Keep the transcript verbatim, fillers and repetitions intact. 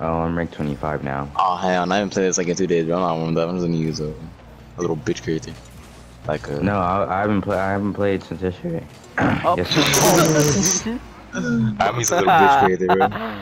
Oh, I'm ranked twenty-five now. Oh hell, I haven't played this like in two days, bro. I'm not warmed up. I'm just gonna use a, a little bitch character. Like a. No, I, I haven't played. I haven't played since yesterday. Oh. Yesterday. I'm using a little bitch character, bro.